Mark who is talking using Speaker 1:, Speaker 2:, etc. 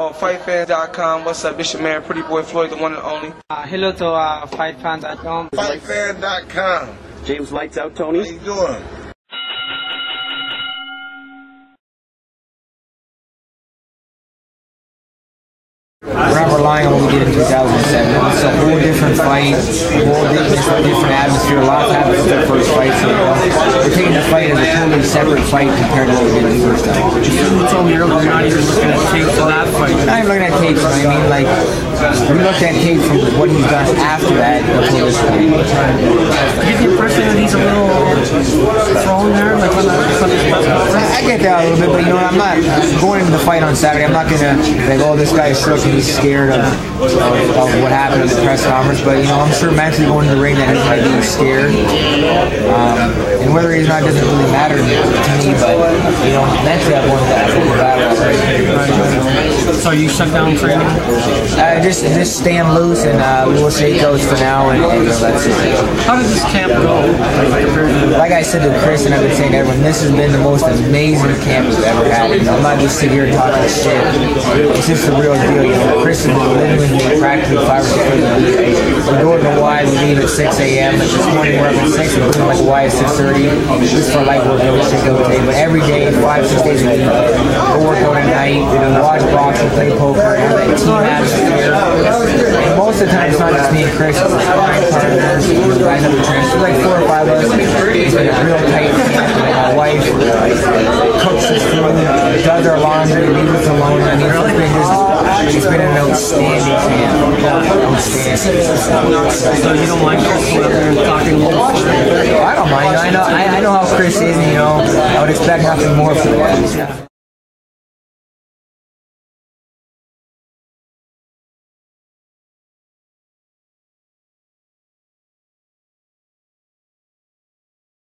Speaker 1: fightfan.com. What's up? It's your man, Pretty Boy Floyd, the one and only.
Speaker 2: Hello to fightfan.com.
Speaker 3: Fightfan.com.
Speaker 4: James Lights Out, Tony.
Speaker 3: How you doing?
Speaker 5: We're not relying on what we did in 2007. It's a whole different fight, a whole different atmosphere. A lot of times it's their first fight, so we're taking the fight as a totally separate fight compared to what we did the first time.
Speaker 2: You told me earlier you're not even looking at tapes of that fight.
Speaker 5: Not even looking at tapes, I mean, like, we looked at tapes from what he's done after that before this fight.
Speaker 2: Do you get the impression that he's a little thrown there? Like,
Speaker 5: I get that a little bit, but you know, I'm not going into the fight on Saturday. I'm not going to like, oh, this guy is shook and he's scared of what happened at the press conference. But you know, I'm sure mentally going to the ring that might be scared. And whether he's not doesn't really matter to me. But you know, mentally I'm going to that battle.
Speaker 2: So you shut down training?
Speaker 5: Just staying loose, and we'll see how it goes for now. And that's it.
Speaker 2: How did this camp go?
Speaker 5: Like I said to Chris, and I've been saying to everyone, this has been the most amazing camp we've ever had. You know, I'm not just sitting here talking shit. It's just the real deal. You know, Chris has been living with me practically 5 or 6 days a week. We're going to Y, we leave at 6 a.m. This morning we're up at 6, we're doing like Y at 6:30. Just for light work every single day. But every day, 5, 6 days a week, we'll work out at night, watch boxing, play poker, have that team atmosphere. And most of the time it's not just me and Chris, it's the sparring partners, the guys up the trench. There's like 4 or 5 of us. It's been a real tight camp. My wife cooks us food, does our laundry, leaves us alone. I mean, it's been an outstanding camp.
Speaker 2: So you don't mind talking
Speaker 5: I don't mind. I know how Chris is, you know. I would expect nothing more from that.